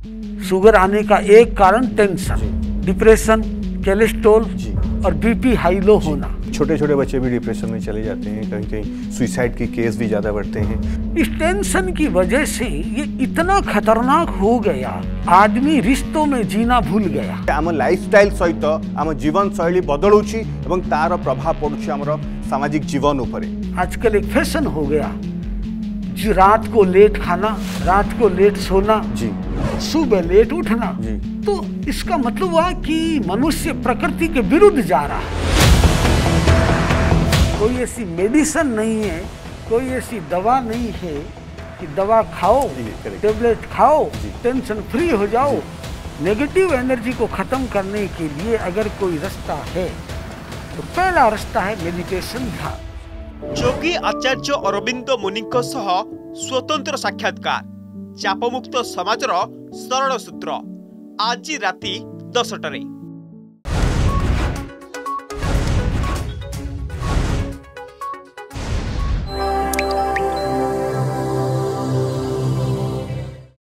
Sugar आने का एक कारण टेंशन, डिप्रेशन, कोलेस्ट्रॉल और बीपी हाई लो होना। छोटे छोटे बच्चे भी डिप्रेशन में चले जाते हैं, कहीं कहीं सुसाइड के केस भी ज़्यादा बढ़ते हैं। इस टेंशन की वजह से ये इतना खतरनाक हो गया, आदमी रिश्तों में जीना भूल गया। आम लाइफस्टाइल सहित आम जीवन शैली बदलुची एवं तार प्रभाव पड़ुछि आमर सामाजिक जीवन उपरे। आजकल एक फैशन हो गया, जो रात को लेट खाना, रात को लेट सोना, जी, सुबह लेट उठना। जी। तो इसका मतलब हुआ कि मनुष्य प्रकृति के विरुद्ध जा रहा है। कोई ऐसी मेडिसिन नहीं है, कोई ऐसी दवा नहीं है कि दवा खाओ, टेबलेट खाओ, टेंशन फ्री हो जाओ। नेगेटिव एनर्जी को खत्म करने के लिए अगर कोई रास्ता है तो पहला रास्ता है मेडिटेशन, ध्यान। जोगी आचार्य अरविंद मुनिଙ୍କ सह स्वतंत्र साक्षात्कार, चापमुक्त समाजर सरल सूत्र, आज राति 10 टारे।